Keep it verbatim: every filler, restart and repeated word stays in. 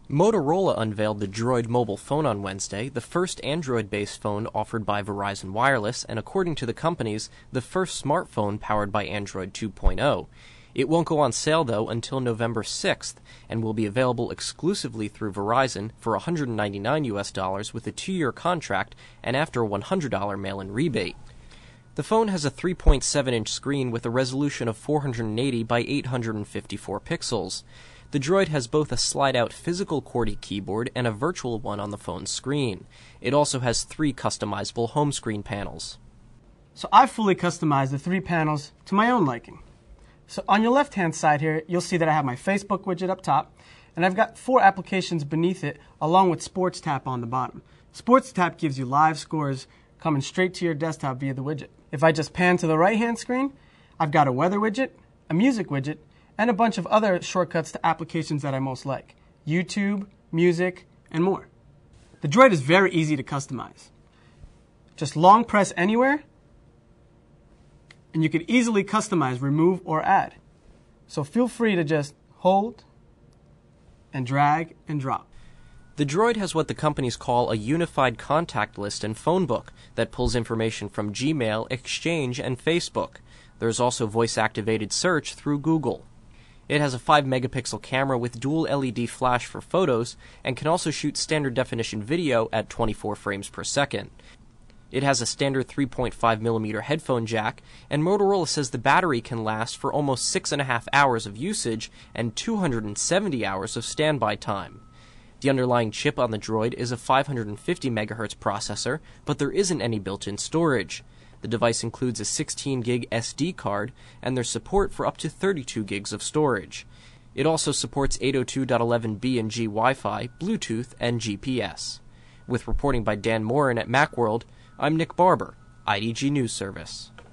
Motorola unveiled the Droid mobile phone on Wednesday, the first Android-based phone offered by Verizon Wireless, and according to the companies, the first smartphone powered by Android two point oh. It won't go on sale, though, until November sixth, and will be available exclusively through Verizon for one hundred ninety-nine U S dollars with a two-year contract and after a one hundred dollars mail-in rebate. The phone has a three point seven inch screen with a resolution of four hundred eighty by eight hundred fifty-four pixels. The Droid has both a slide-out physical QWERTY keyboard and a virtual one on the phone's screen. It also has three customizable home screen panels. So I've fully customized the three panels to my own liking. So on your left-hand side here, you'll see that I have my Facebook widget up top, and I've got four applications beneath it, along with Sports Tap on the bottom. Sports Tap gives you live scores coming straight to your desktop via the widget. If I just pan to the right-hand screen, I've got a weather widget, a music widget, and a bunch of other shortcuts to applications that I most like: YouTube, music, and more. The Droid is very easy to customize. Just long press anywhere, and you can easily customize, remove, or add. So feel free to just hold and drag and drop. The Droid has what the companies call a unified contact list and phone book that pulls information from Gmail, Exchange, and Facebook. There's also voice-activated search through Google. It has a five megapixel camera with dual L E D flash for photos and can also shoot standard definition video at twenty-four frames per second. It has a standard three point five millimeter headphone jack, and Motorola says the battery can last for almost six and a half hours of usage and two hundred seventy hours of standby time. The underlying chip on the Droid is a five hundred fifty megahertz processor, but there isn't any built-in storage. The device includes a sixteen gig S D card, and there's support for up to thirty-two gigs of storage. It also supports eight oh two dot eleven b and G Wi-Fi, Bluetooth, and G P S. With reporting by Dan Morin at Macworld, I'm Nick Barber, I D G News Service.